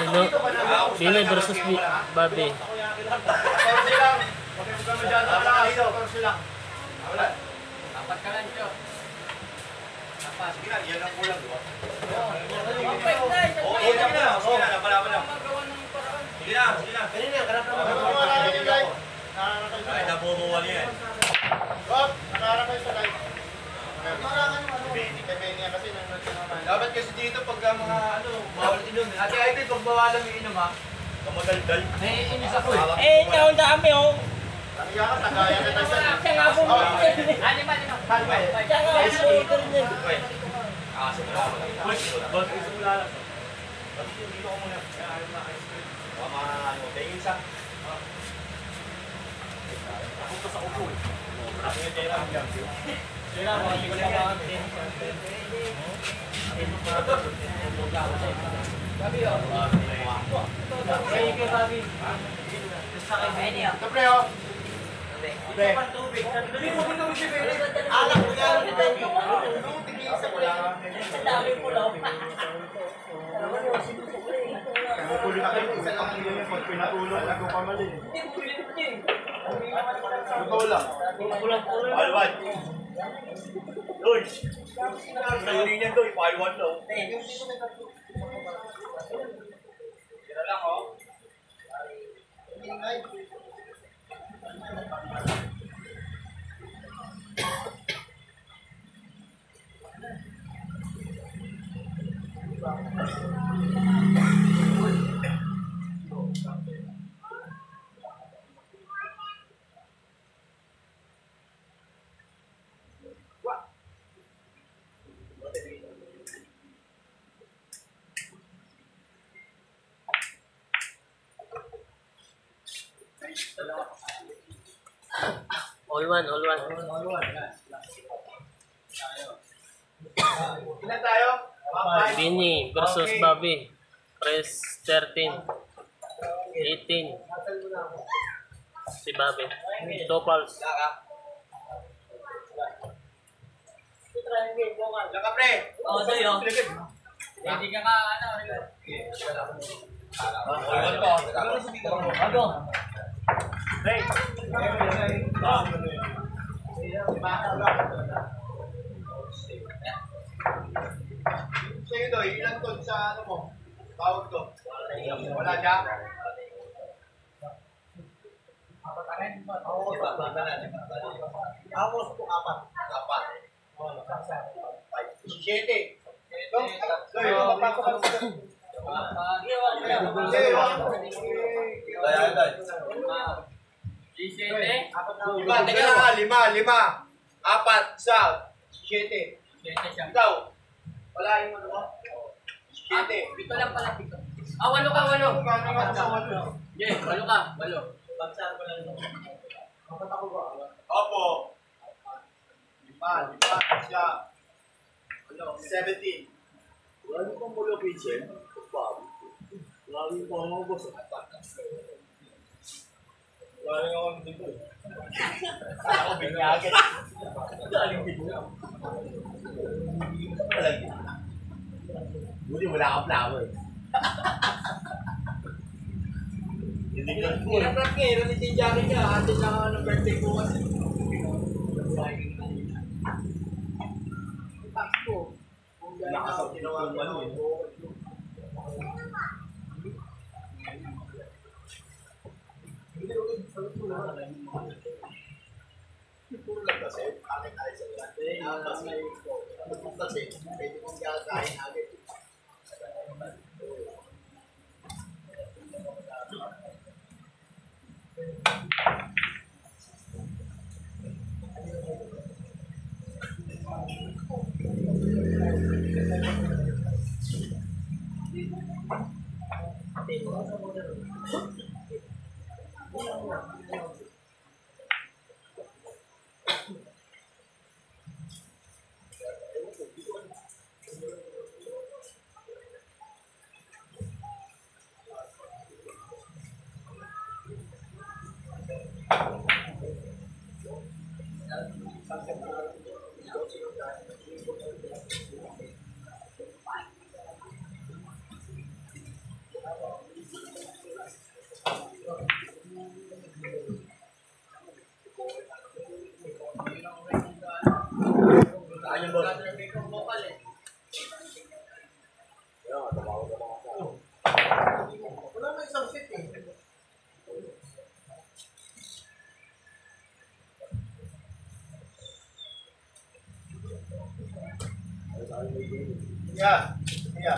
Binoy versus Bobby. Torsi lang. Huwag ka masyado malakas. Torsi lang. Wala. Dapat ka lang, Joe. Dapat. Sige na, yan ang kulang, diba? Oo, sige na. Napalaman lang. Sige na. Kanina yan, karap naman. Wala na yung live. Ay, nabubuwal yan. Bob, nakarap kayo sa live. Marangan yung ano. Benny kasi nanonood siya naman. Dapat kasi dito pagka mga bawal inom. Ate Ivy, pag bawalan yung inom ha. Kamadaldal. Naiinis ako eh. Ang dami oh. Tangya ka, tagaya ka tayo siya. Siya nga po. Lima. Halwa eh. Siya nga po. Okay. Wala. Boss, wala lang. Dito ko muna. Tama, tingin sa. Punta sa upo eh. Tingin tayo lang yan. Sila mga hindi ko na mga Gabi oh. Hey, kay Bobby. Siyempre oh. Pre. Alak mo yan. Tigisa mo lang. Ang dami po lang. Kumukulo na kayo. Isa lang kilo yun. Pag pinatulog, nagkukamali. Totoo lang. Palwan. Doy. Sa'yo rin yan, Doy. Palwan daw. Kira lang, oh. All one. Ilan tayo? Bini versus Bobby. Press 13. 18. Si Bobby. Two fouls. Laka, pre. Oo, Doy oh. Hindi ka nga ano. Palwan ko. Bago. Pre. Sa'yo Doy, ilan ton sa ano mo? Tawag to? Wala siya? Amos po apat. Siyete. Doy, mapapasok ka sa Lima, teka lang, lima. Apat, isa, siyete. Ikaw, wala yung ano mo? Siyete. Pito lang pala, pito. Walo ka, walo. Yeah, walo ka, walo. Opo. Lima, siya. 17. Wala pang mulo, Pichen. Lagi po ako boss. Lagi ako dito. Ako binyagan. Galing dito. Buti wala ka flower. Hindi ka po. Hirap nga, hirap ni Jackie niya. Atin lang ako ng birthday ko kasi. Takbo. Nakasal ginawa ko ano eh. Puro lang kasi. Bakit tayo sa lahat? Kasi, pwede mong kakain agad. Yeah. Yeah.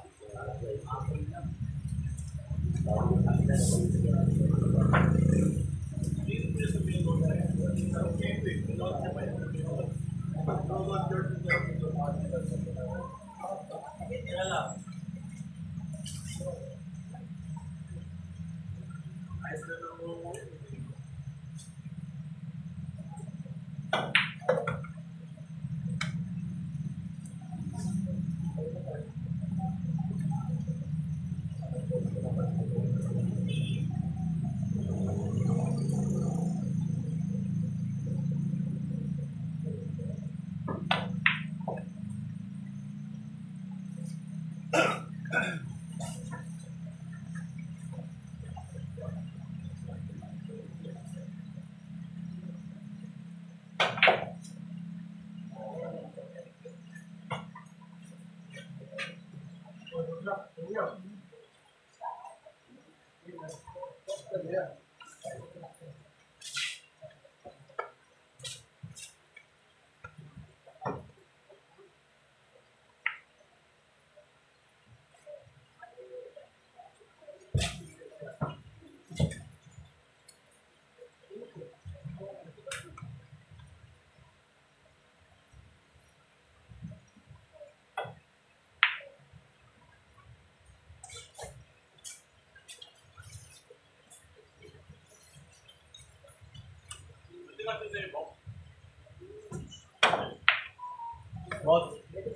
Boss.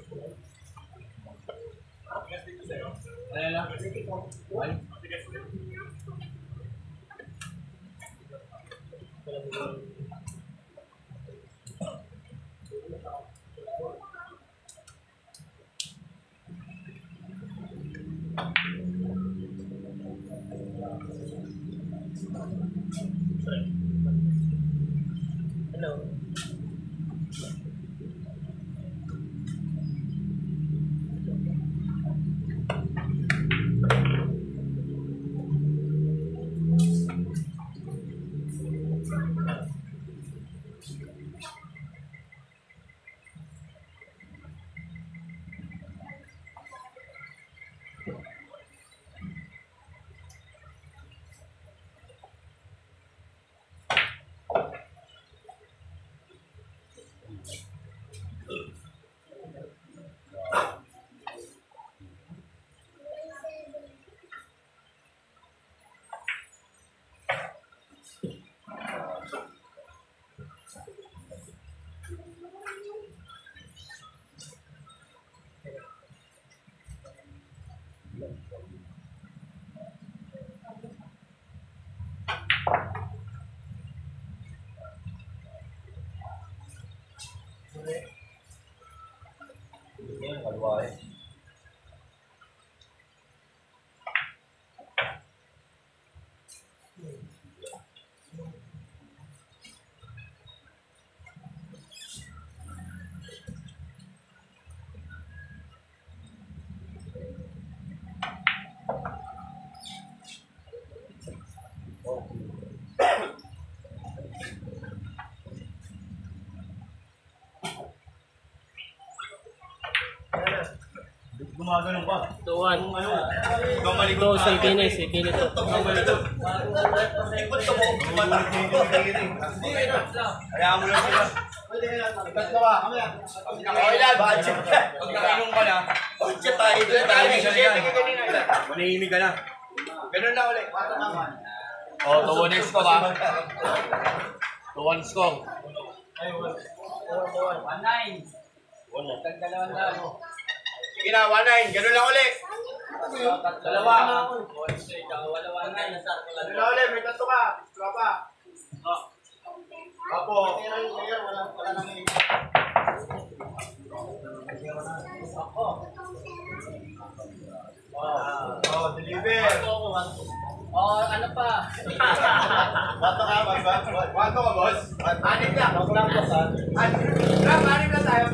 Ano na? One. Hello. Yan, kalwa eh. Gumagano ka. 2-1. Gumalik Ito, si Binis. Si Binis to. Kaya mo lang sila. Okay lang, budget. Pag nakainom ka na, Budget tayo. tahimik ka na yan. Manahimik ka na. Ganun na ulit. Oh, 2-1 score ba? 2-1 score. 1-9. Tagdalawan lang. Sige na, 1-9. Ganun lang ulit. Dalawa. Wala 1-9. Ganun lang ulit. May tato ka. Wala pa. Apo. Wala nang Oh, deliver. Oh, ano pa? Bato ka, bato ka, boss. Anim lang. Bato lang, boss. Anim lang tayo.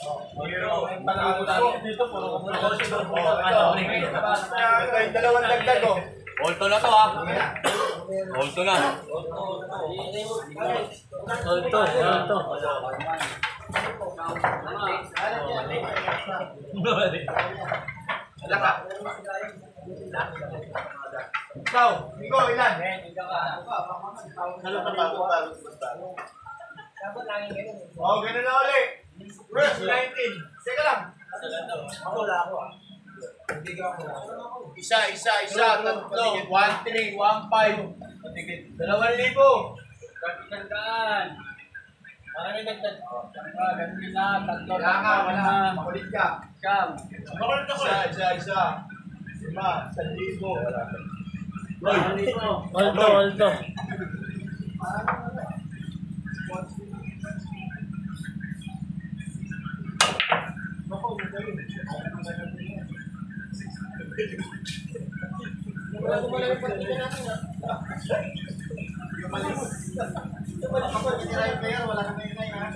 Dalawang dagdag oh. Olto na to, ha? Olto na. Alto, alto. Wala ka. Ikaw, ikaw ilan? Ano pa dito? Oh, ganun na ulit. Verse 19. Seka lang. Ako wala ako. Isa, tatlo, 1, 3, 1, 5. 2,000. Tandaan. Ano nagtag? Ganun na, tatlo. Wala ka, wala. Makulit ka. Siyam. Makulit ako. Isa. 5, 1,000. Wala ka. Alto, alto. Wala ka na.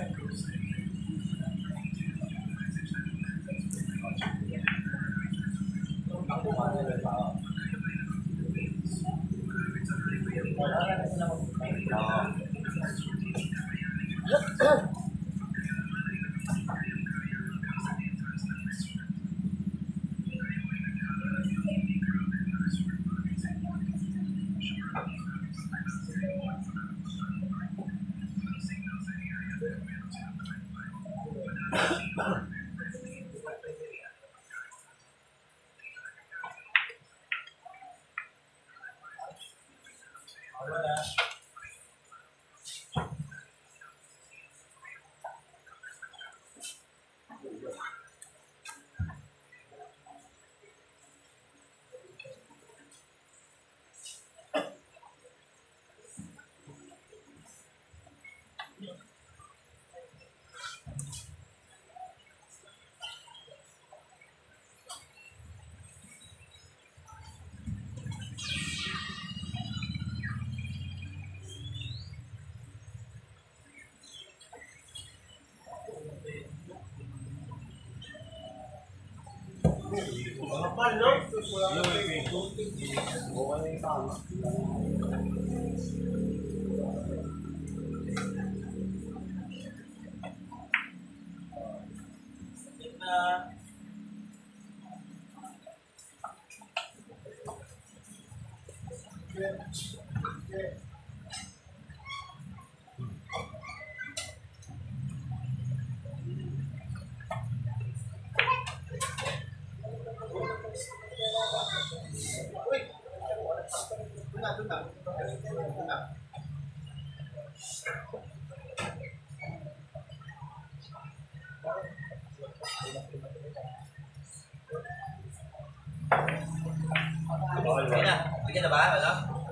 Okay na. Bigyan na ba? Wala?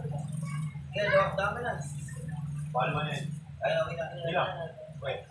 Kaya, dami na. Paano man yan? Ay, okay na. Ilan? Wait.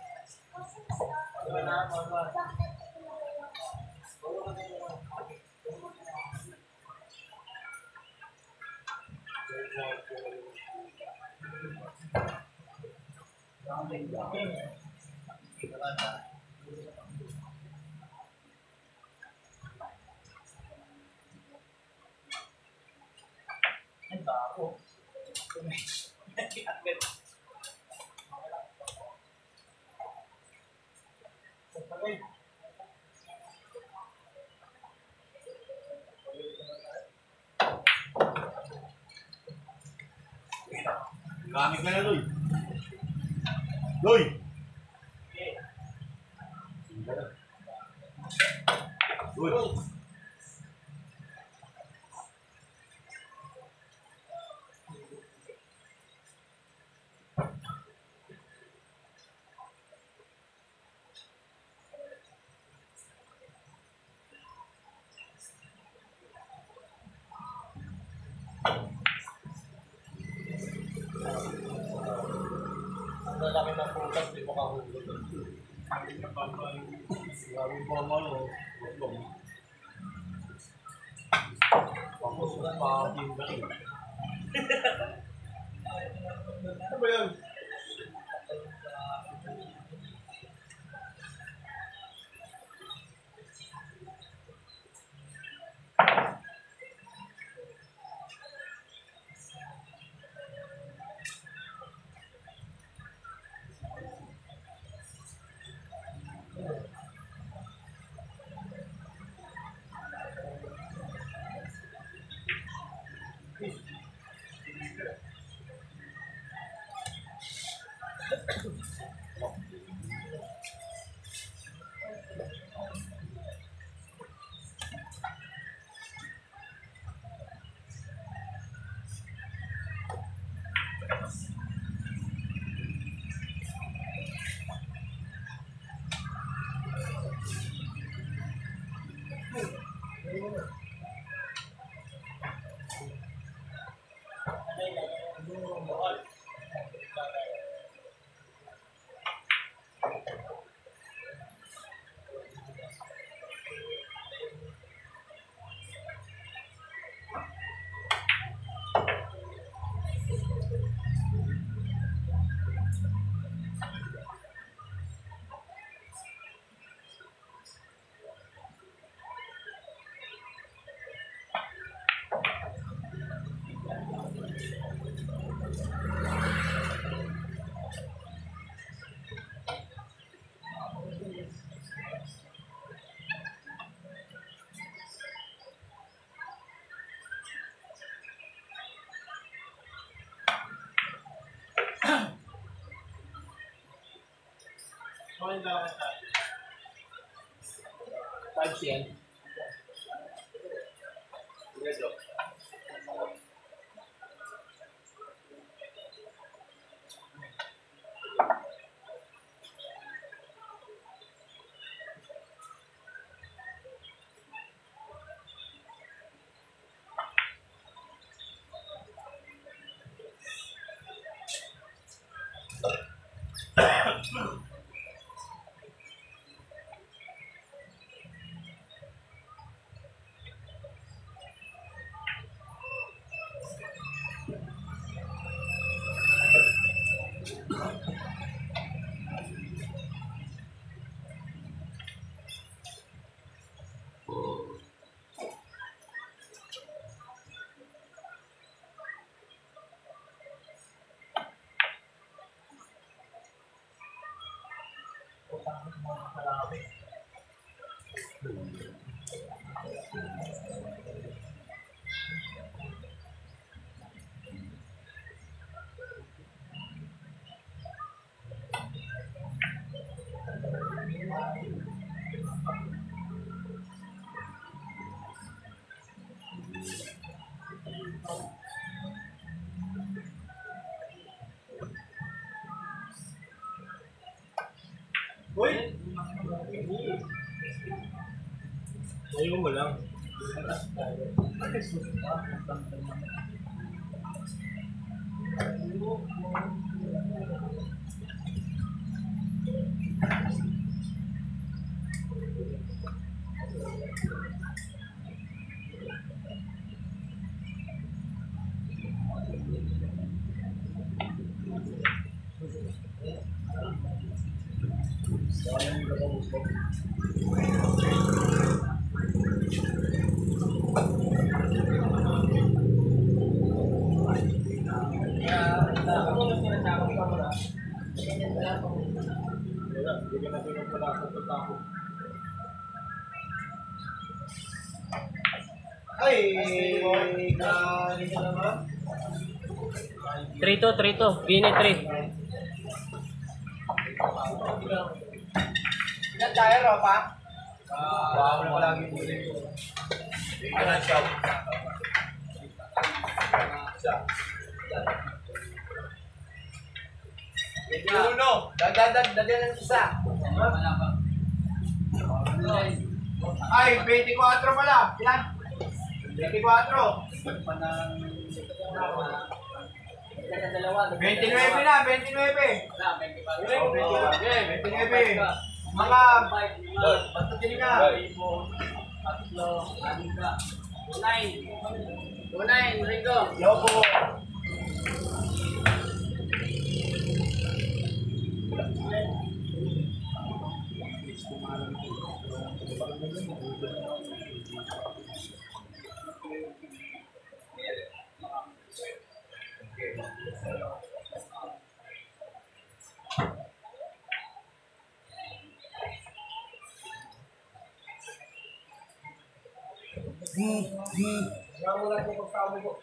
Gamit ka na, Loy. Loy! Loy! Ang lalaki ng prutas, di mo kahulog. Grabe pa malo. Tapos na pa-team ba rin? Ano ba yun? maglalakad tayo? 5 yan. Medyo. Uy! Ayun mo lang. Wala, hindi ka na pinagpala sa pagtako. Ay! Kanin ka naman? 3-2, 3-2. Bini 3. Ilan tayo, Ropa? Bawal mo lagi mo rin. Tingnan na siya. Uno. Dadagdag ng isa. Ay, 24 pala. Ilan? 24. 29 na, 29. Mga batutin ka. 9, Rico. Lobo! Wala ko pagkamo ko.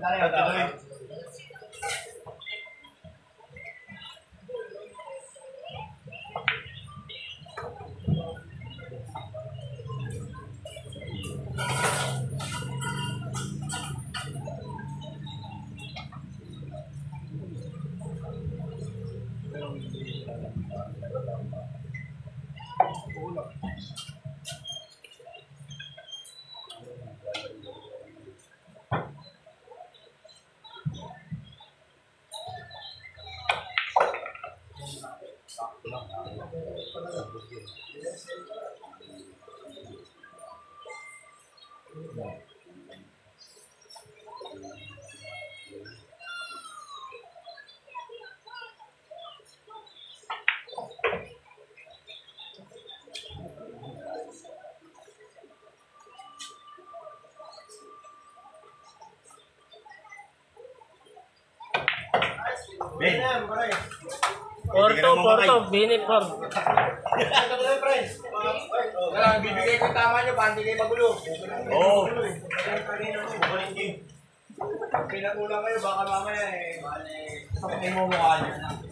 Tuloy. Ben. Porto, binit for. Kailangan bibigay ko tama nyo para hindi kayo magulo. Oo. Pinakulang kayo, baka mamaya hindi mo mukha nyo.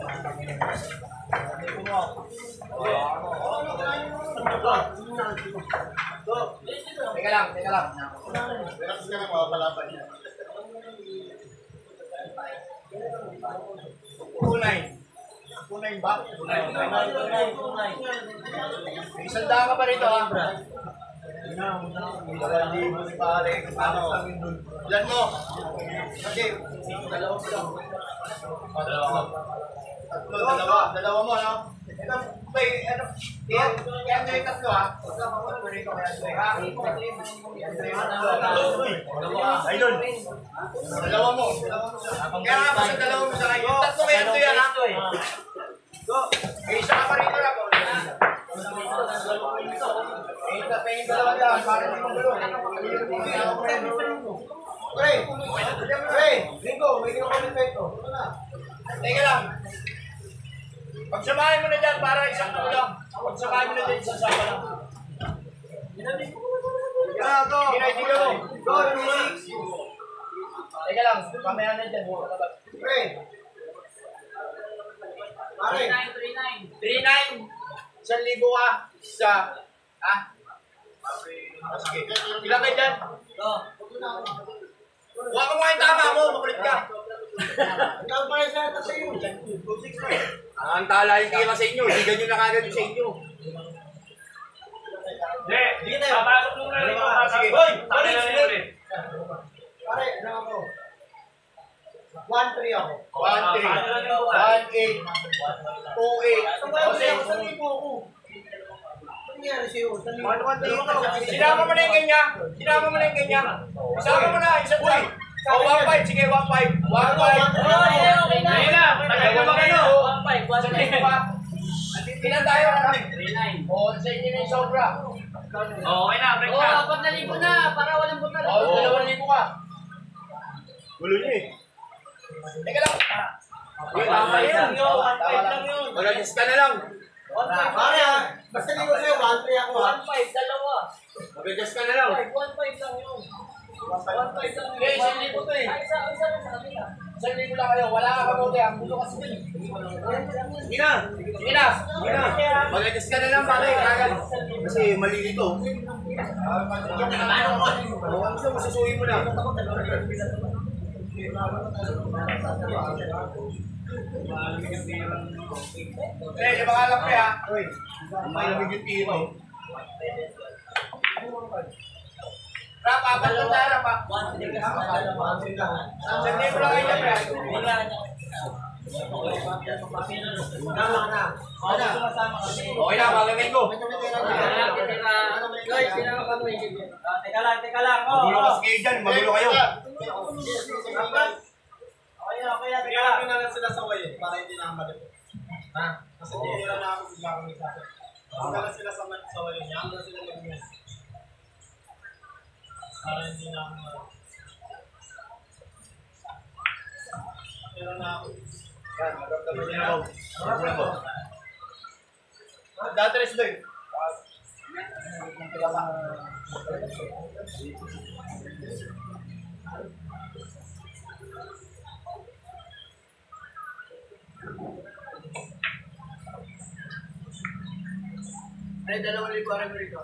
Teka lang. Relax ka lang, mga palaban niya. Kunay ba? Isang daan ka pa rito ha? Ilan mo? Okay. Dalawa mo, no? Ito, may, ano, yan yung tatlo ha? Idol. Dalawa mo. Kaya nga kasi dalawa mo sa kayo. Tatlo kayo ito yan ha? Isa ka pa rito na po. Yung dalawa dyan, para hindi mo gano'n. Ringo, may kinakomment ito. Teka lang. Pagsamahin mo na dyan para isang kulang. Pagsamahin mo na dyan, isang sapa lang. Kinaitigil mo. Go, 6. Teka lang, mamaya na dyan. Pre. 39. 3-9. 1,000 ka. Isa. Ha? Ilan kayo dyan? Huwag mo yung tama mo, makulit ka. Ang tala yung tira sa inyo, hindi ganyan na kagad sa inyo. Hindi na. Papasok muna rin ko. Hoy! Pare, ano ako? 1-3 ako. 1-3. 1-8. 2-8. Sinama mo na yung ganyan. Sinama mo na yung ganyan. Isama mo na, isang uy. O, 1-5. Sige, 1-5. 1-5. Okay na. Tagal na ba kayo? 1-5. Ilan tayo? 39. O, sa inyo na yung sobra. Okay na, break Oo, na. 4,000 na para walang butal. O, 2,000 ka. Gulo niya eh. Teka lang. Tama yun. 1-5 lang yun. Mag-adjust ka na lang. Pare, basta hindi ko sa'yo, 1-3 ako ha. 1-5, dalawa. Mag-adjust ka na lang. 1-5 lang yun. 1-5 lang yun. Okay, 1,000 to eh. Ay, isa lang sa kanila. 1,000 lang kayo. Wala ka kamote. Ang gulo kasi dun. Sige na. Sige na. Mag-adjust ka na lang, pare. Kagad. Kasi mali ito. Ang gusto mo, susuhin mo na. Di ba alam ko ya? May lamig yung tiro. Rap, apat lang tayo, rap ha? 1-3 Saan libo lang kayo dyan, Okay na, malamig ko. Teka lang. Magulo kasi kayo dyan, magulo kayo. Teka lang. sila sa way, para hindi na malapit. Kasi hindi na ako bigla kong isa. Pagkala sila sa way niya, hanggang sila mag-miss. Para hindi na ako pero na ako. Yan, magandang niya ako. Datres doy. Ay, 2,000 ang rito.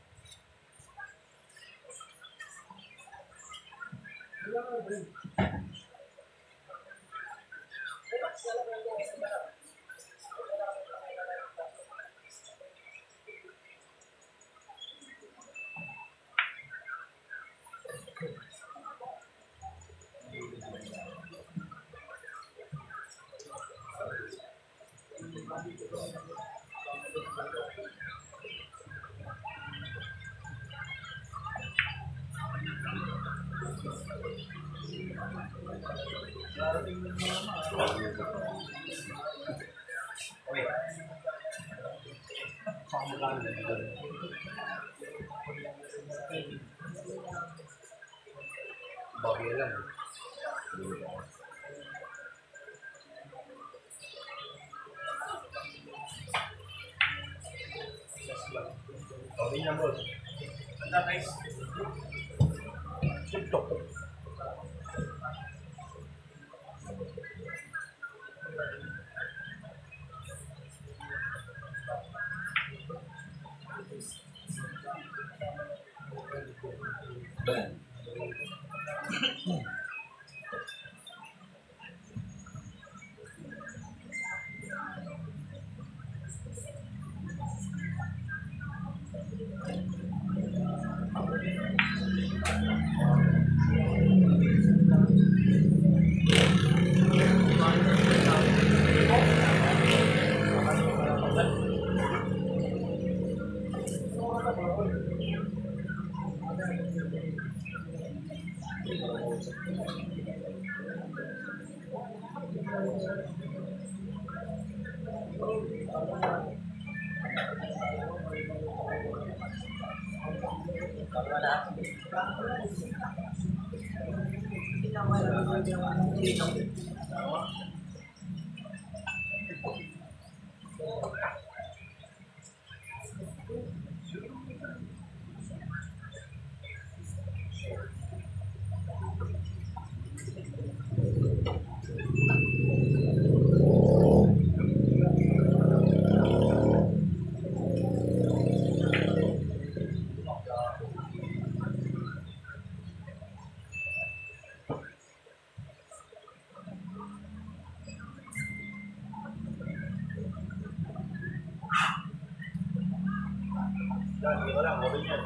Bagay lang. Bagay lang, boss. Anda, guys. TikTok. Wala, okay yan.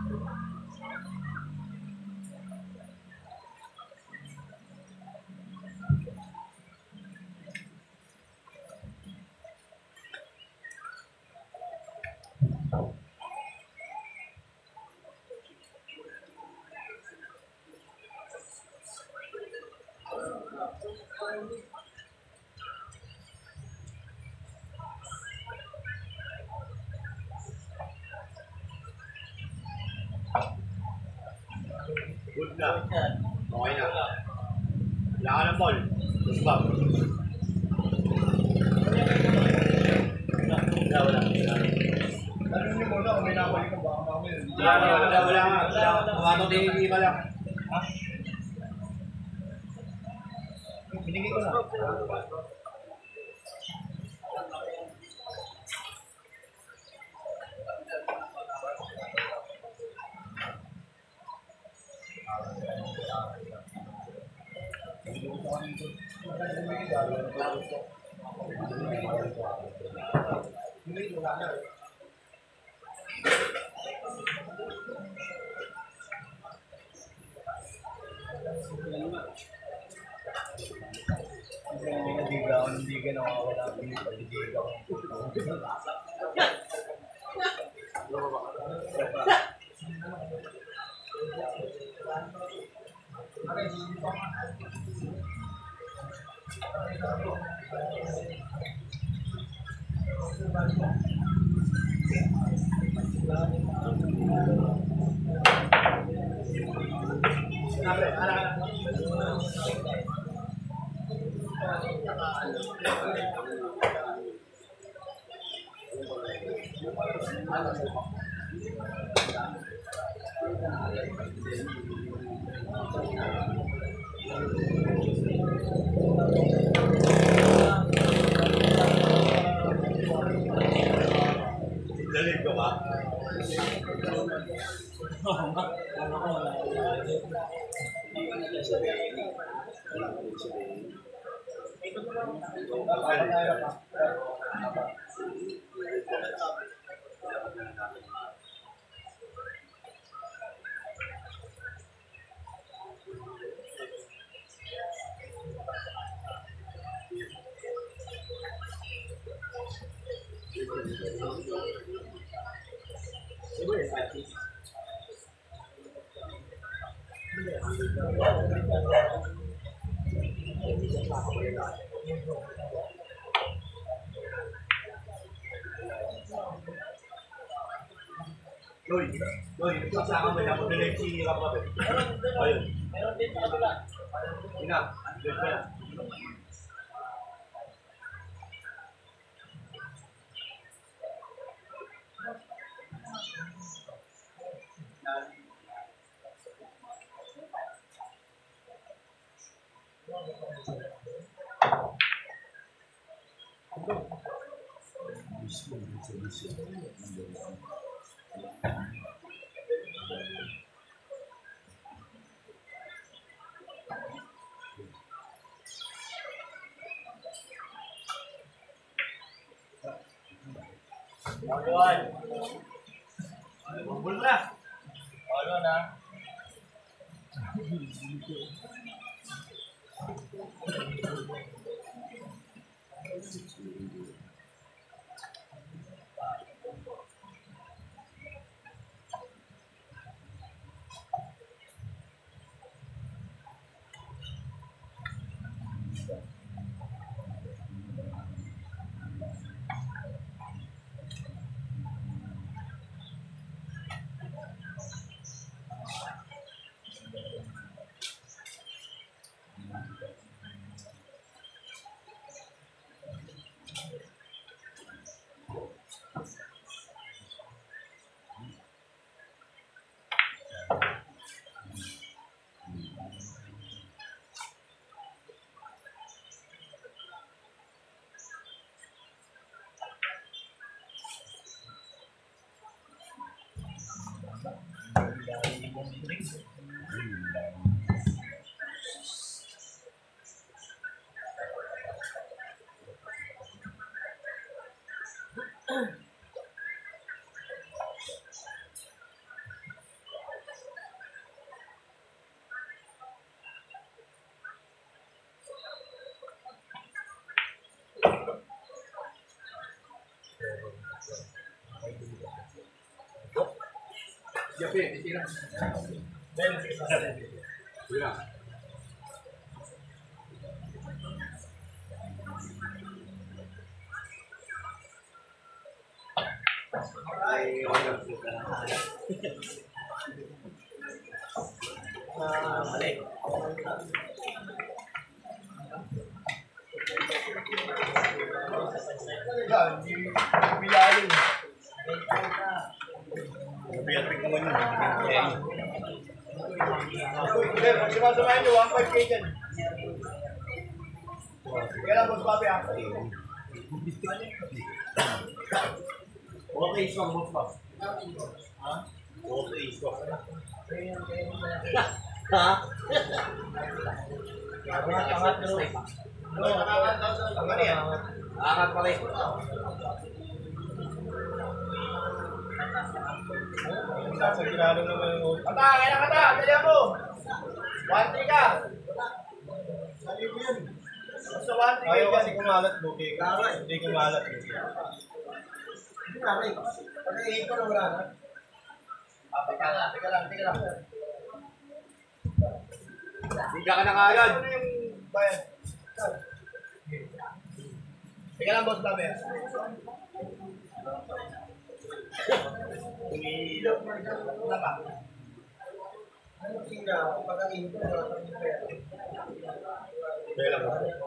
Good na. Okay na. Wala ka ng ball. Let's go. Wala. Tanong niyo muna kung may nabalik ka baka mamaya. Wala. Tumatong tinili ka lang. Ha? Binigay ko na. Hindi ka nakawala. Hindi ka. Lalig ko ba? Loy, kasama mo na mag-delay si Kapab. Ayun. Meron din sa kabila. Ina, Loy ko yan. Ayun. Bubul na. Ayun na. Yapi, tira. Tira. Mali. Bilayin. Biyapi ko ngayon. Hindi, pag sumasamahin nyo, 1.5K dyan. Kaya lang, boss Bobby, ah. Okay, swag mo pa. Ha? Okay, swag. Ha? Angat pero. Ano yan? Angat pa rin. Sa ginalo naman yung Kata, kaya kata, dali mo. 1.3 ka. Sabi ko yun. Basta 1.3 Ayaw ka kasi dyan. kumalat, buti. Hindi kumalat. Pag-ihin ko na wala na. Teka lang. Bigla ka na kagad. Ano yung bayan? Teka lang, boss Bobby. Umiilaw. Wala pa. Kaya lang.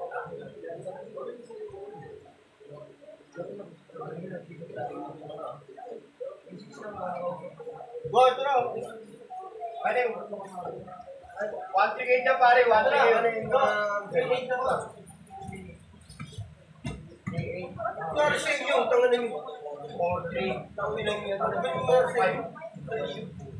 Go, ito na. Pwede. 1.3 dyan, pare. 1.3. Go. 3.8 na ba? Klaro sa inyo, tangan na yun. 4.3. Tangan na yun.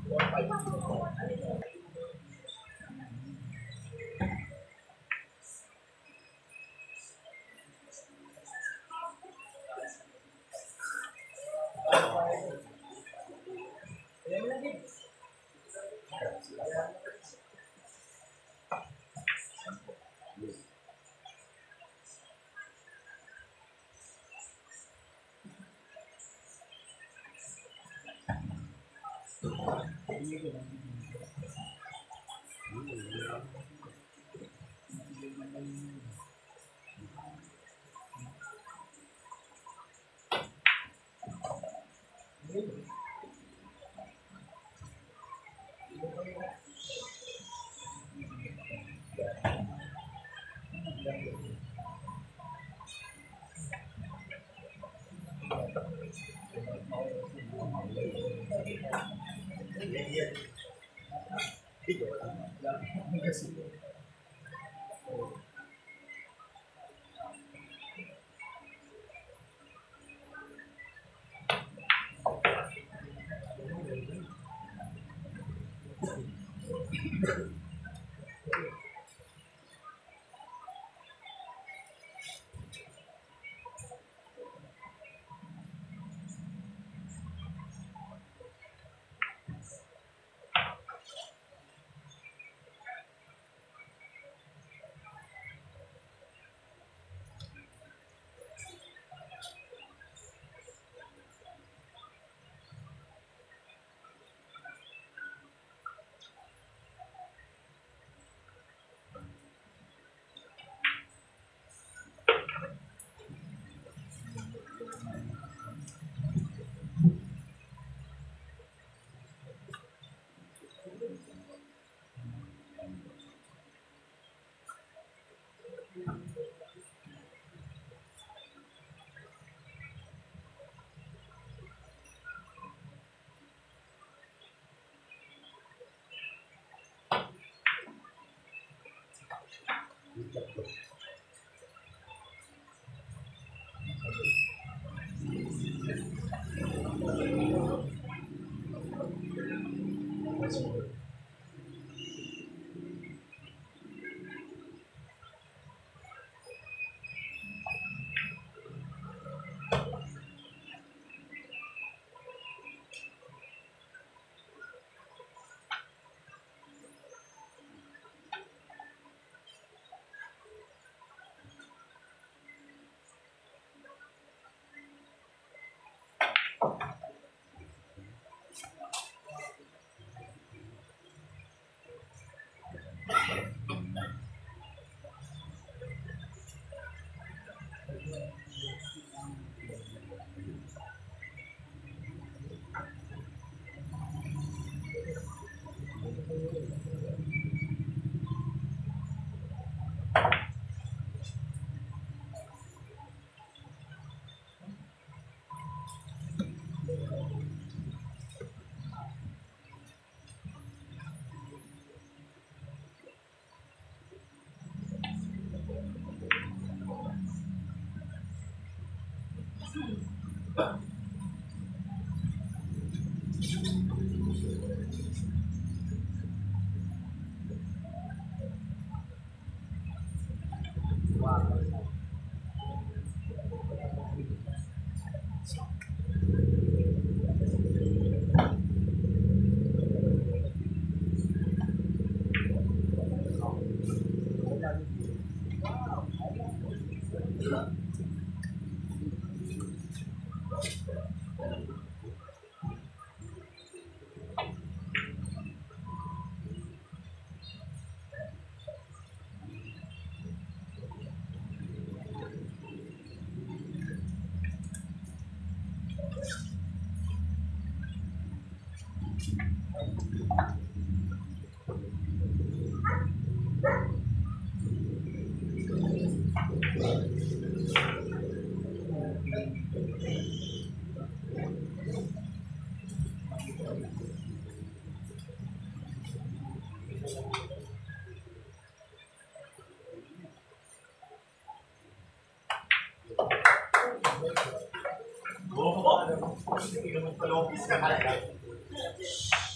Palopis ka talaga.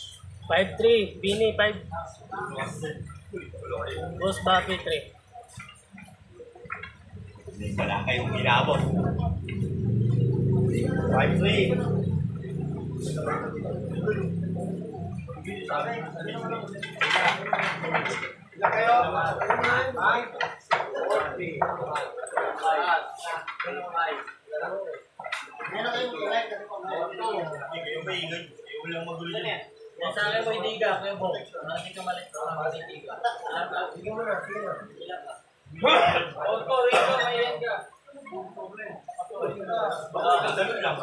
5-3. Bini 5. Boss Bapi 3. Wala kayong ginabot. 5-3. Ilan kayo? Ay. 40. Meron kayong ingay kasi kung Hindi kayo maingay. Kayo lang magulo yan. Yan sa akin mo hindi ka, kaya mo. Hindi ka malit. Hindi ka. sige mo na. Oto, Rico, mayan ka. Baka dami lang.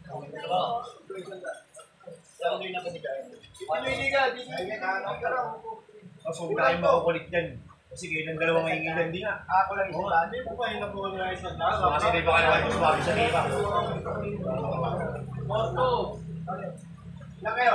Ano hindi ka? Di Mas huwag na kayong makukulit dyan. Kasi kayo ng dalawang maingilan din nga. ako lang isa. Hindi mo pa yung nabuha na isa na. Kasi di ba ka naman sumabi sa lipa? Oto. Ilan kayo?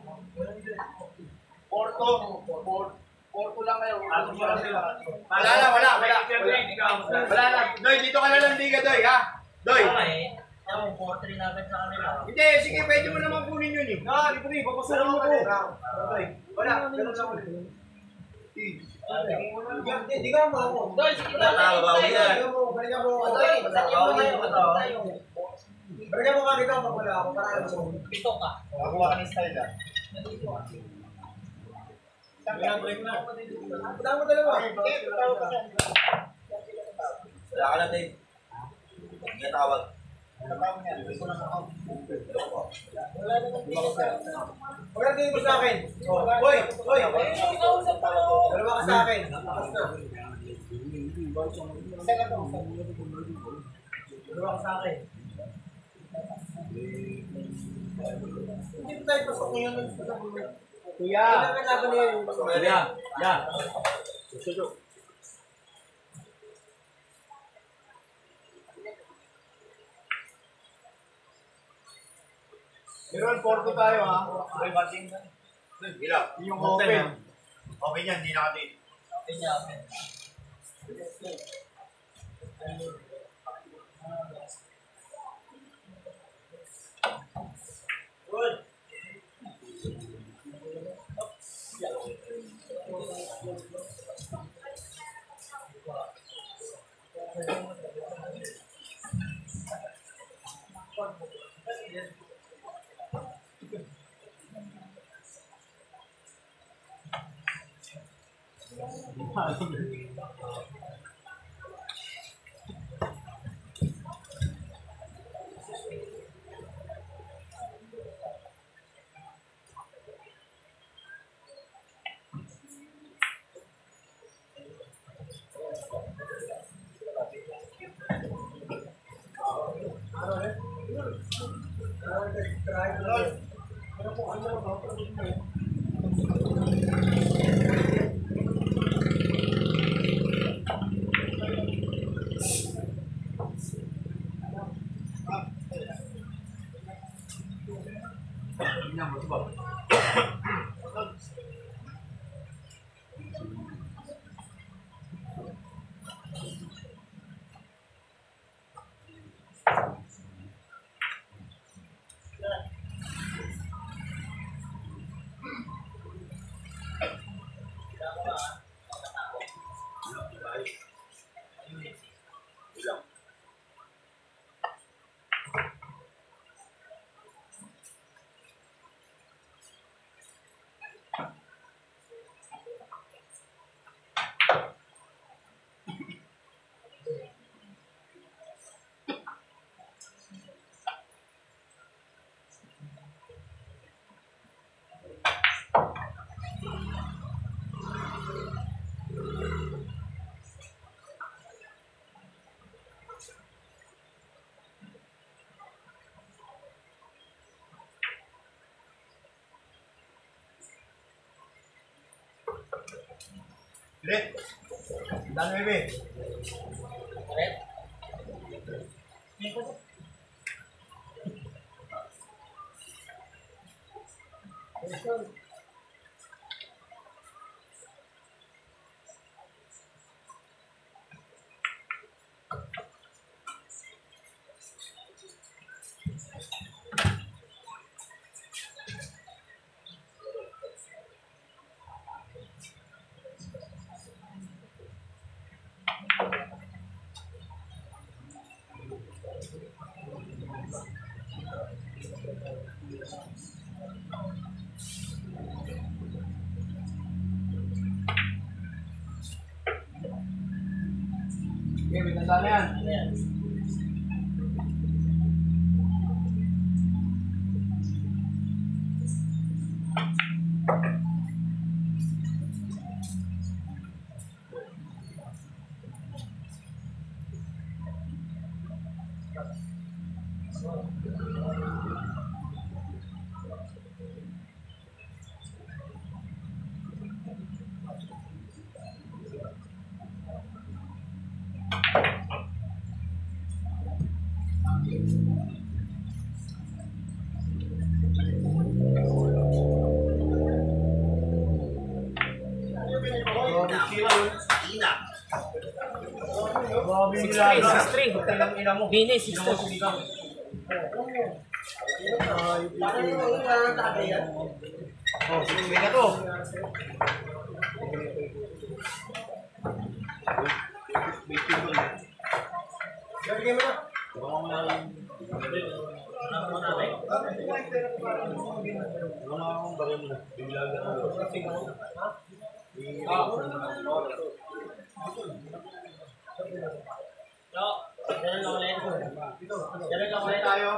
Porto lang kayo. Wala na. Wala na. Doy, dito ka na lang diga, Doy, ha? Doy. Yung 4-3 namin sa kanila. Hindi, sige, pwede mo naman kunin yun eh. Ah, dito rin, papasukin mo ko. Wala, ganun lang ulit. Hindi ka mo ako. Doy, sige na. Balikan mo, balikan mo. Doy, sakyan mo kayo. Balikan mo kami ito, wala ako para alam mo. Pito ka. Magawa ka ng style ah. Punta mo dalawa. Wala ka na, Dave. Hindi ka tawag. Wala tingin mo sa akin. Hoy! Dalawa ka sa akin. Dalawa ka sa akin. Hindi ko tayo pasok ngayon. Kuya! Kailan ka laban niya yung pasok? Meron Porto tayo ha. Okay, bating. Ilaw. Yung open. Okay yan, hindi nakatin. Good. Ulit. Dan, bebe. Okay, binasa na yan. Bini, 6-3. Oh, sige ka to. Ganun lang ulit. Ganun lang ulit. Tayo.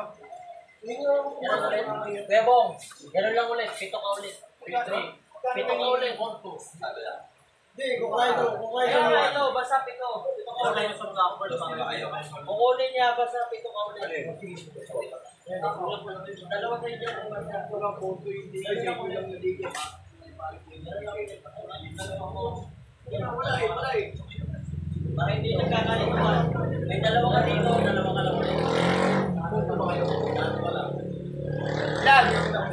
Kuya Bong, ganun lang ulit. Pito ka ulit. Pito ka ulit. Hindi, kung kaya ito. Ayun nga ito, basta pito. Pito ka ulit. Kukunin niya, basta pito ka ulit. Dalawa sa inyo. Para hindi nagkakalituan. May dalawa ka dito, dalawa ka lang ulit. Yan!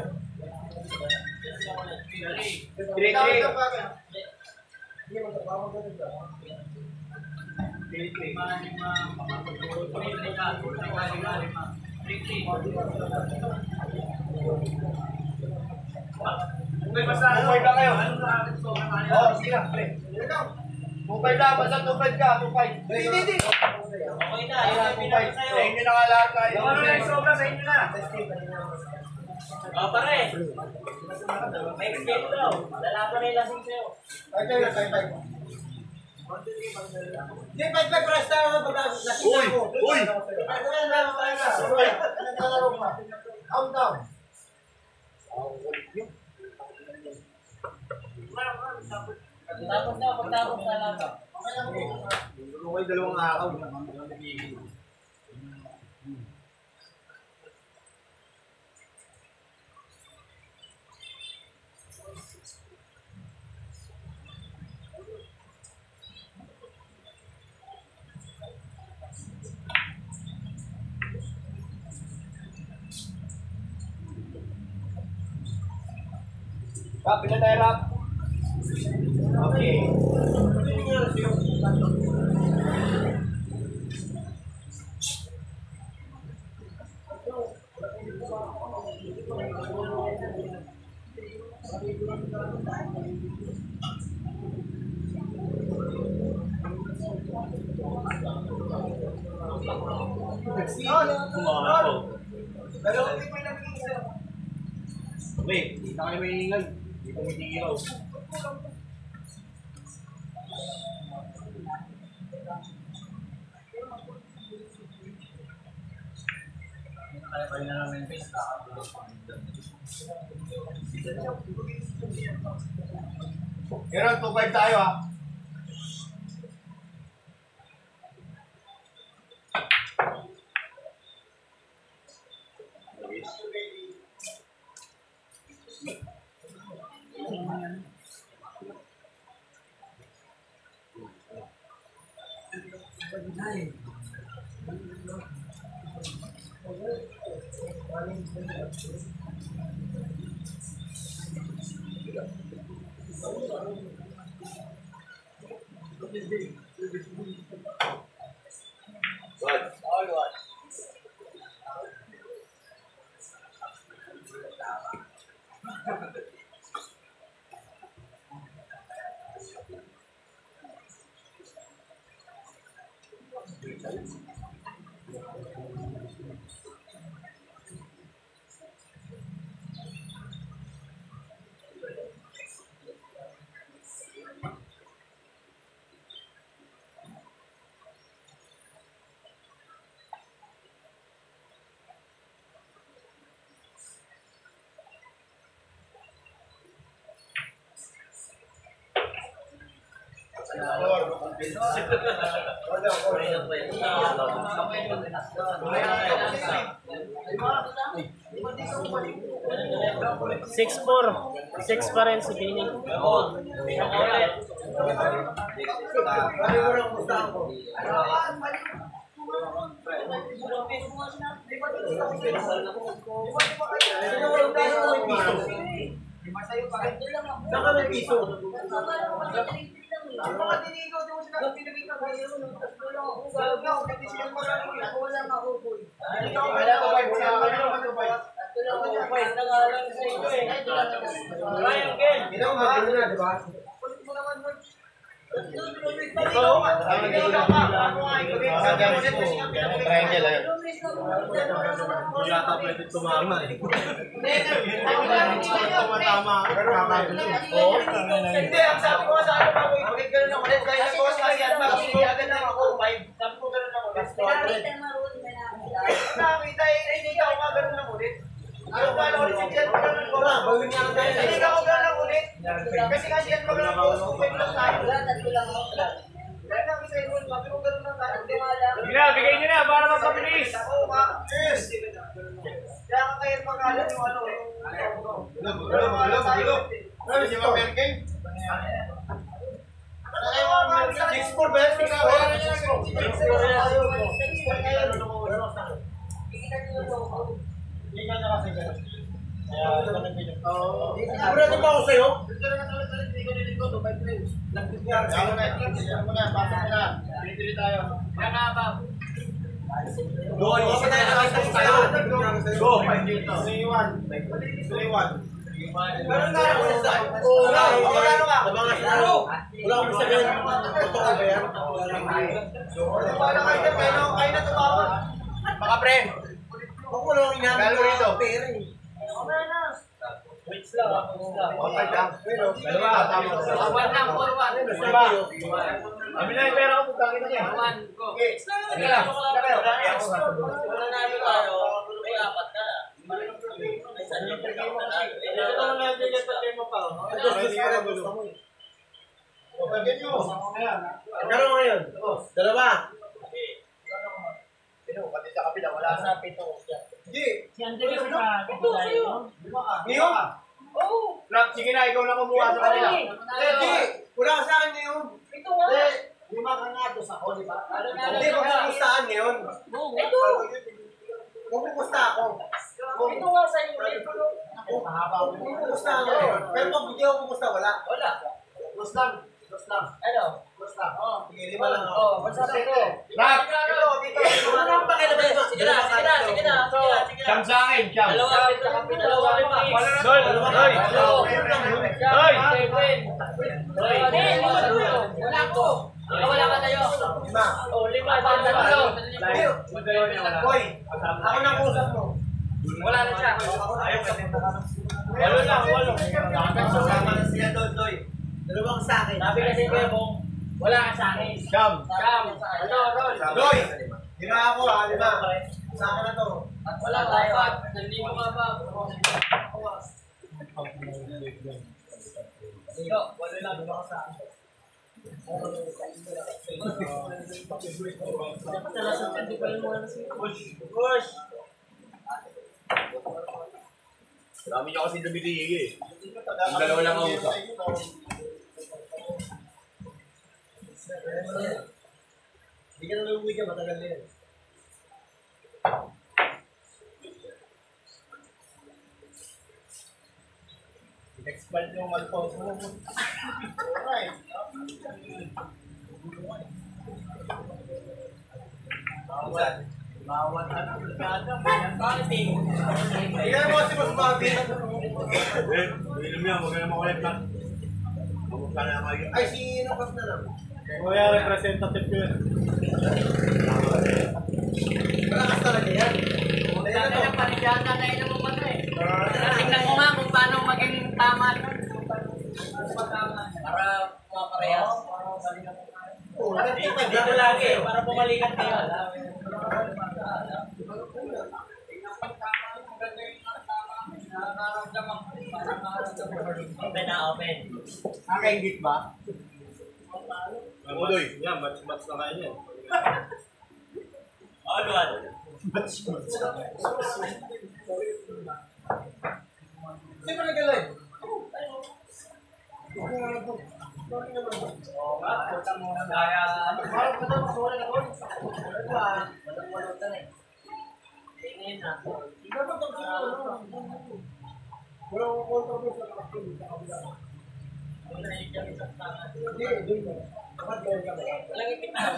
3-3. Tupay lang kayo. Oo, sige na. Tupay lang, basta tupay ka, tupay. Hindi. Okay na, yun ang pinapit sa'yo. Sa inyo na nga lahat tayo. Ano na yung sobra sa inyo na? Pare, may escape daw. Lalaban na yung lasing sa'yo. Hindi, pag press tayo na pag-lasing ako. Uy! Down, down. Tapos na, pagtapos na lang. May dalawang araw. Rap, pila tayo rap. Okay. Wait, hindi na kayo maingay. Hindi ko mitigil. Pero 2-5 tayo ha. All one. Six pa rin si Benny. Saka may piso. Yata pwede tumama eh. Tumatama ako, pero nakakabili. Hindi, ang sabi ko sa ano, bakit ganun ako ulit? Kaya nag-boss kasi yan, makasili agad lang ako. 5, sabi ko ganun ako ulit. Nakakita, hindi ka ako nga ganun lang ulit. Ano ba lang ulit si Jan? Bawin nga lang tayo. Hindi ka ako ganun lang ulit. Kasi kasi yan pag lang boss, kung lang tayo. Dahil lang isa yun, sabi ko ganun lang tayo. Bigay nyo na para mapabilis. Ako nga. Yes! Kaya ka kayo pag-alam yung ano. Bulog. Ano si Ma'am Merking? 6-4 ba yan? 6-4. Hindi ka na kasi ganun. Kaya sigurado ba ako sa'yo? Pinipili tayo. Kaya nga ba? Go! Go! 3-1. Ganun nga ako sa akin. Oo nga. Magkano ka? Wala akong sabihin. Totoo ba yan? Wala kayo dyan, kayo na tumawag. Baka pre. Ako wala akong inamin Galo rito. pera eh. Wait lang. Dalawa. Tama. 1 lang, 4-1. Kami na yung pera ko. Putangin na yan. 1, go. Sige lang. Wala na ano tayo. May apat ka na. Ito lang yung bigay pa mo pa. Magkano ngayon? Dalawa. Pati sa kapila, wala Sa pito. Hindi. Si Andres pa. Ito sa'yo. Ngayon? Oo. Rap, sige na, ikaw na kumuha sa kanila. Hindi. Wala ka sa akin ngayon. Ito nga. Lima ka nga doon ako, di ba? Hindi, Hindi, magpupustahan ngayon. Ito. Magpupusta ako. Ito nga sa'yo. Magpupustahan ako. Pero pag hindi ako pupusta, wala. Wala. Ano? Sige, lima lang ako. Oh, basta ito. Rap! Wala akong pakialam dito. Sige na. Siyam sa akin, siyam. Dalawa lima. Doy! Wala ko. Wala ka tayo. Lima. Oh, lima. Tatlo. Hoy, ako nang usap mo. Wala na siya. Walo lang, walo. Kasama na siya doon, Doy. Dalawang sa akin. Sabi kasi ko yung wala ka sa akin. Siyam. Ano, Ron? Doy! Lima ako ha, lima. Sa akin na to. Wala tayo. Hindi mo nga ba? Yo, wala lang. Wala ka sa akin. Push. Dami niya kasi dumidigi eh. Yung dalawa lang ang usap. Hindi ka na uuwi ka, matagal na yan. Expand yung malpos mo. Alright. Bawat ano, bakit eh? Tingnan mo si Mas Bobby. Inom yan, huwag ka na makulit na. Mamukha na kayo. Ay, si Nukas na lang. Kaya representative ko yun. Malakas talaga yan. Sana lang paligyan na ina mo ba eh. Tingnan ko nga kung paano maging tama. Para maparehas. Oo, Dito lagi, para bumalikan kayo. Open na, open. Nakaingit ba? Udoy. Yan, match-match na kayo yan. Ano, ano? Sino nag-alay? Oo nga, puta mo na kaya ano. Walang eh. Tingin na. Walang ipitan.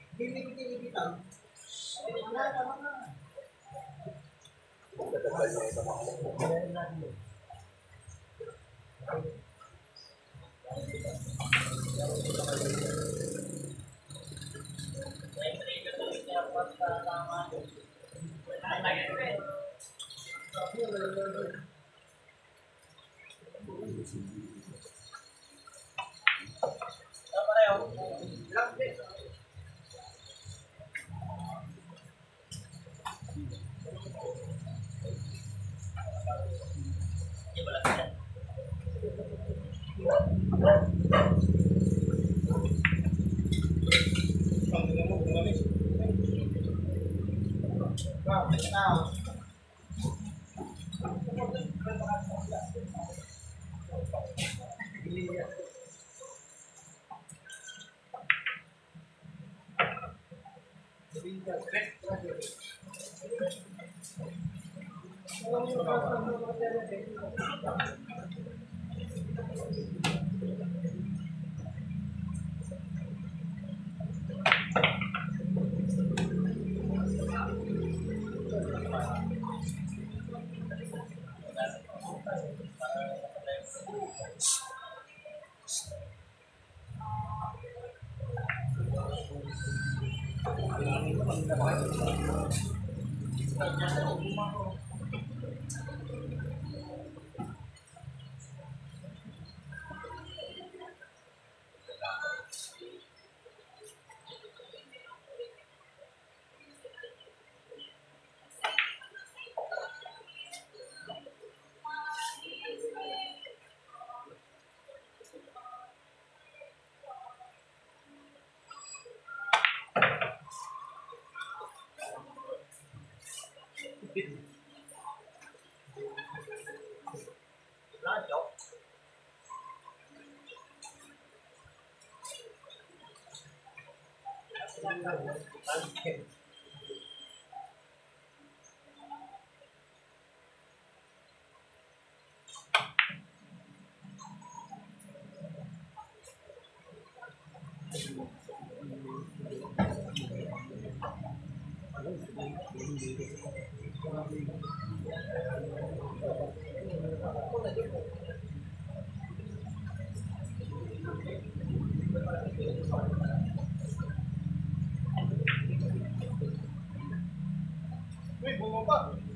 Uy, bumaba.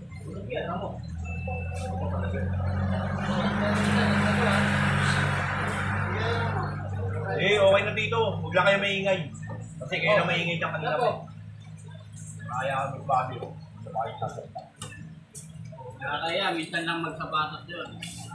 Okay na dito. Huwag lang kayo maingay. Kasi kayo na maingay dyan kanina pa. Kaya kami babi. Kaya, minsan lang magsapatos yun.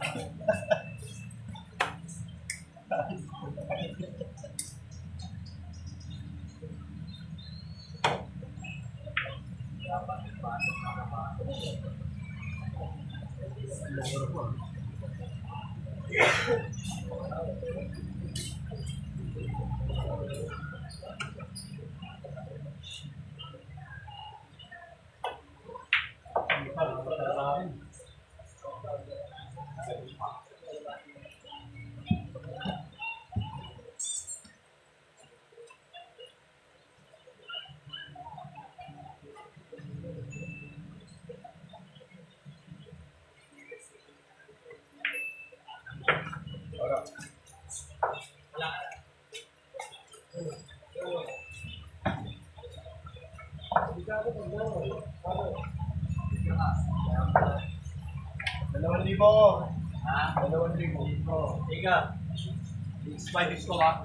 Dalawang libo. Ha? 2,000. Tiga. X5 ko ha.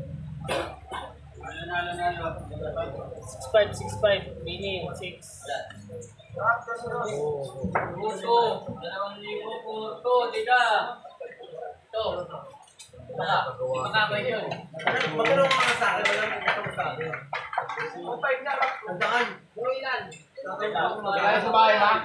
Nalo. 65, mini, 6. Puto. 2,000 puto. Tiga. Ito. Makakay yun. Magkaroon ka nga sa akin, wala mo ito sa akin. Ang 5 na lang. Tandaan. Yung ilan? Kaya sa bahay, ha?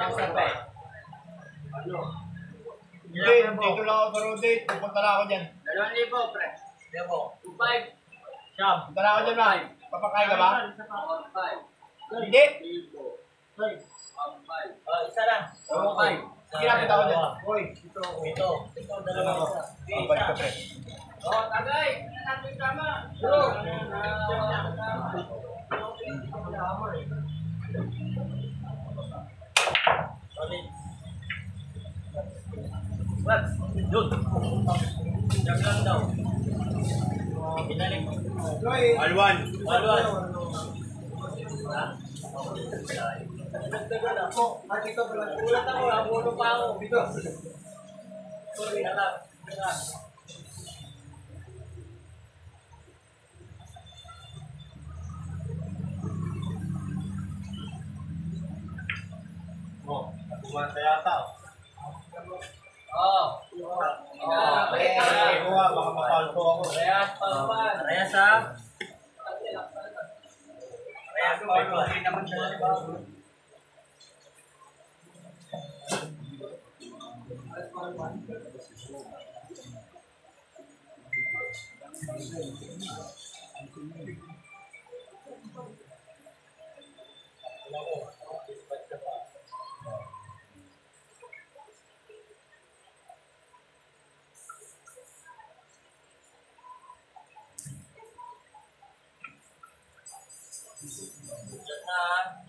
Hindi, dito lang ako sa road date. Pupunta na ako dyan. 2,000, pre. Demo. 2,500. Siyam. Punta na ako dyan, ma. Papakain ka ba? 1,500. Hindi. 1,500. Isa lang. Okay. Sige na, punta ako dyan. Hoy, ito. Ito, dalawa isa. Ang balik ka, pre. Oh, tagay. Natin tama. Solid. What? Yun. Diyan lang daw. Pinalik. Alwan. Walwan. Ulat ako, abuno pa ako. Sorry, alam. Kumanta yata. Oh. Eko nga, baka mapalto ako. Parehas pa naman. Parehas ha? Parehas pa Okay naman siya, di ba? Diyan na.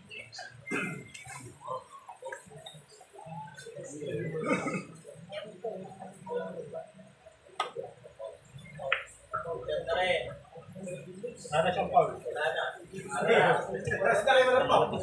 Diyan na rin. Sana siyang Paul. Wala na. Kasi na kayo walang pa.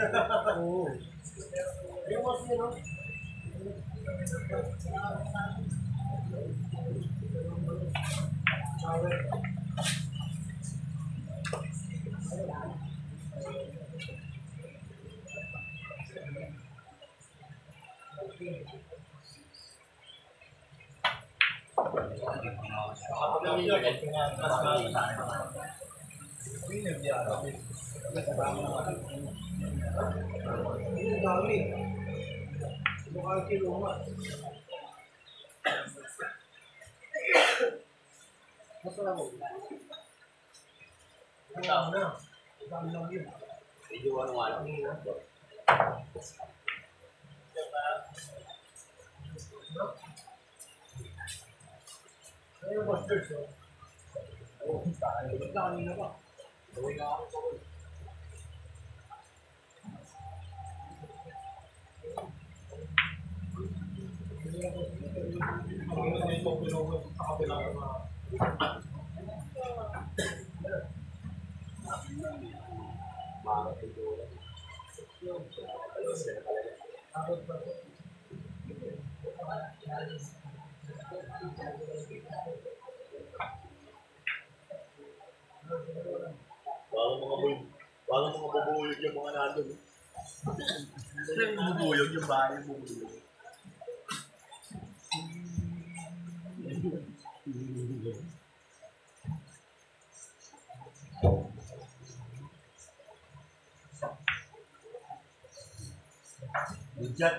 Bago mga bubuyog yung mga nandun. Bubuyog yung bahay, bubuyog. Diyan.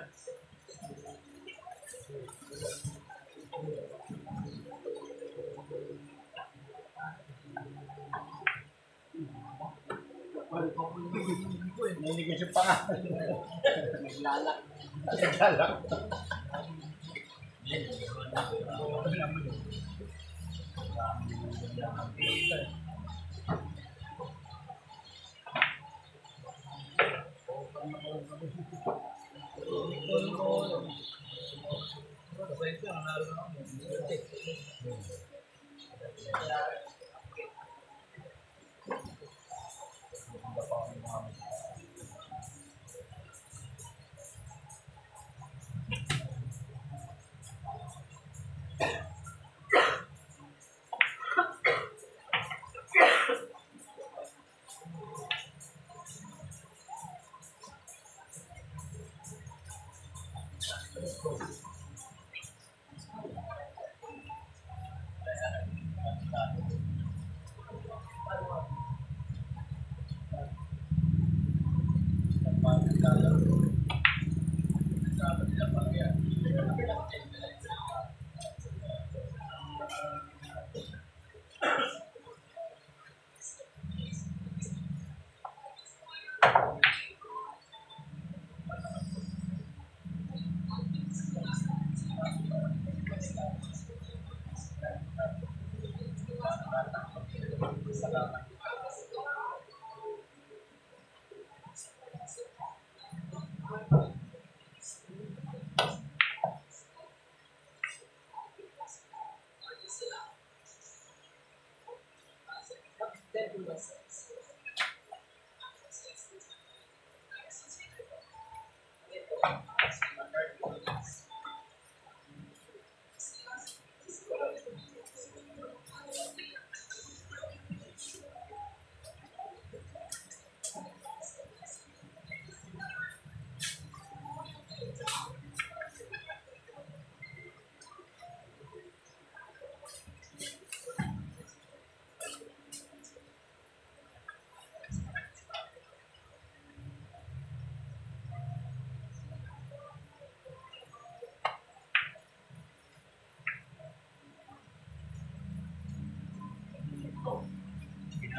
Hindi ko siya pangalan. Naglalak. Naglalak.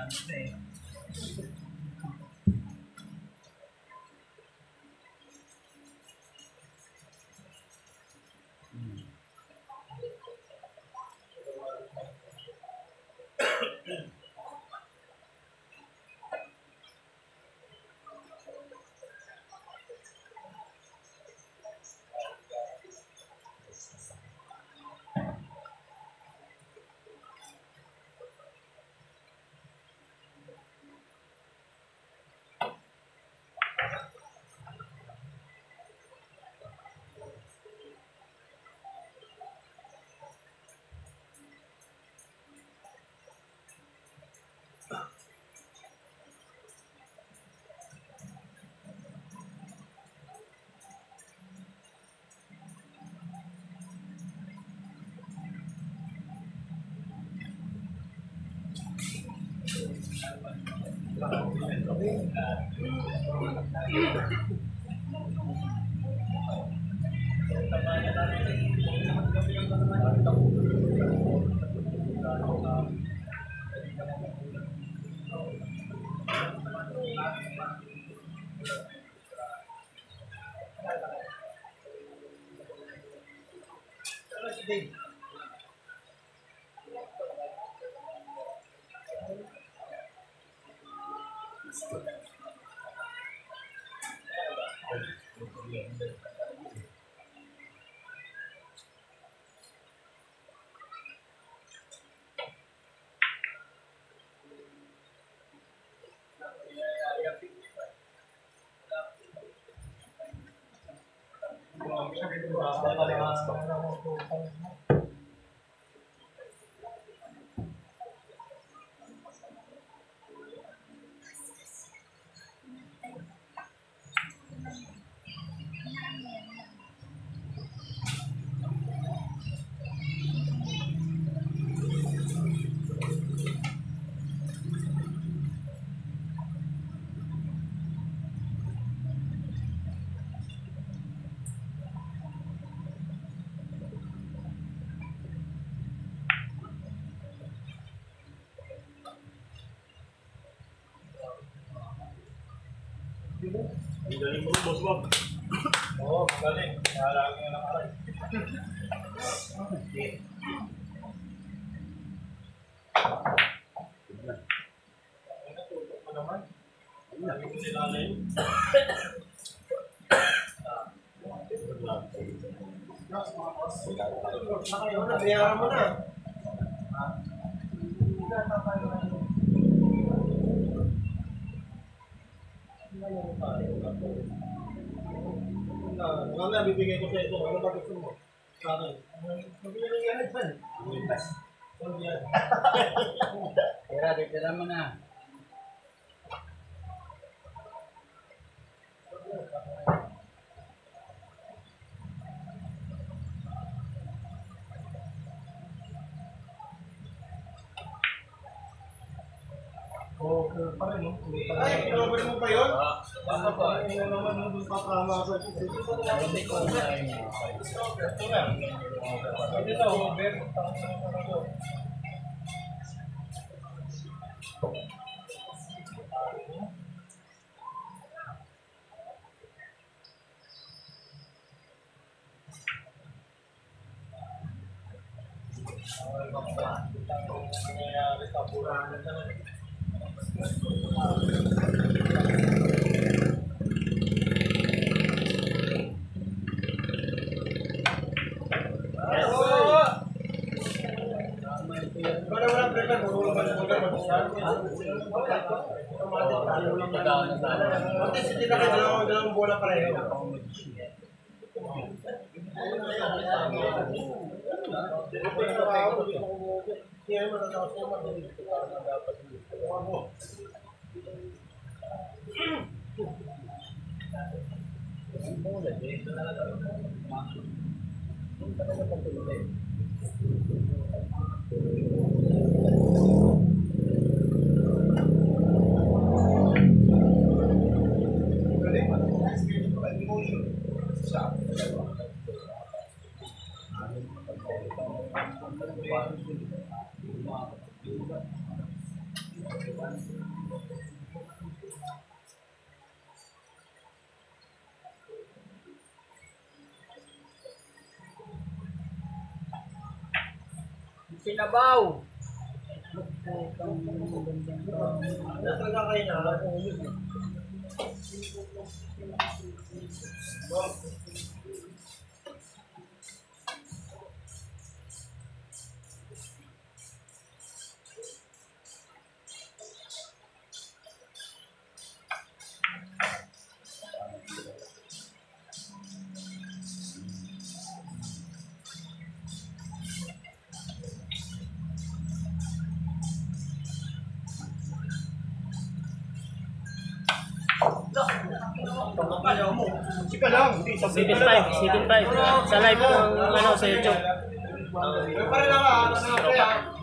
Galing mo, boss mo. Oo, magaling. Kaya lagi nga nakaray. Natutok mo naman. Lagi mo sila na yun. Nabayaran mo na. Mamaya bibigay ko sa ito. Ano ba gusto mo? Sa akin. Mabili nga rin saan? Tira mo na. Okay pa rin, no? Ay, kinabali mo pa yun? Basta pa, yun naman, doon pa tama sa ito. Hindi na, over. Hindi na kayo dalawang bola pareho. Sinabaw. Sika lang. Season 5, season 5. Sa live ng ano, sa YouTube. Pero pare lang, ano nga, pre,